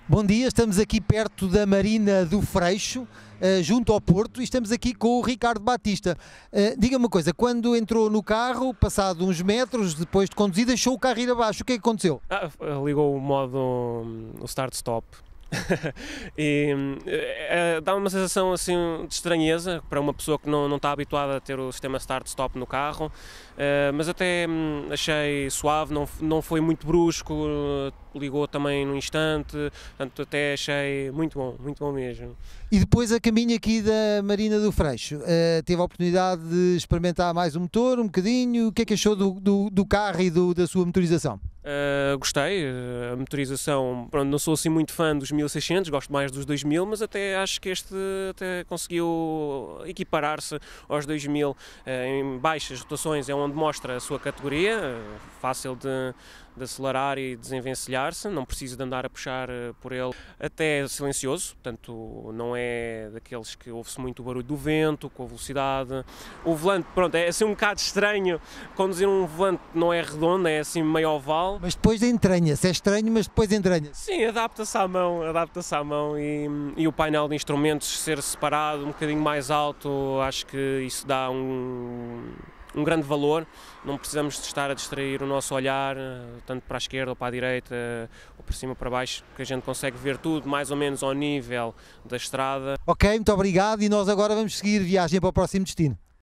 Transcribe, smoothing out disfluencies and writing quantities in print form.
Bom dia, estamos aqui perto da Marina do Freixo, junto ao Porto, e estamos aqui com o Ricardo Batista. Diga-me uma coisa, quando entrou no carro, passado uns metros, depois de conduzir, deixou o carro ir abaixo, o que é que aconteceu? Ligou o modo, o start-stop. E dá uma sensação assim de estranheza para uma pessoa que não está habituada a ter o sistema start-stop no carro, mas até achei suave, não foi muito brusco, ligou também no instante, portanto até achei muito bom mesmo. E depois a caminho aqui da Marina do Freixo, teve a oportunidade de experimentar mais o motor, um bocadinho, o que é que achou do carro e da sua motorização? Gostei, a motorização, pronto, não sou assim muito fã dos 1600, gosto mais dos 2000, mas até acho que este até conseguiu equiparar-se aos 2000 em baixas rotações, é onde mostra a sua categoria, fácil de acelerar e desenvencilhar-se, não precisa de andar a puxar por ele, até silencioso, portanto não é daqueles que ouve-se muito o barulho do vento, com a velocidade. O volante, pronto, é assim um bocado estranho, conduzir um volante não é redondo, é assim meio oval. Mas depois entranha-se, é estranho, mas depois entranha-se. Sim, adapta-se à mão e o painel de instrumentos ser separado, um bocadinho mais alto, acho que isso dá um grande valor, não precisamos de estar a distrair o nosso olhar, tanto para a esquerda ou para a direita, ou para cima ou para baixo, que a gente consegue ver tudo mais ou menos ao nível da estrada. Ok, muito obrigado, e nós agora vamos seguir viagem para o próximo destino.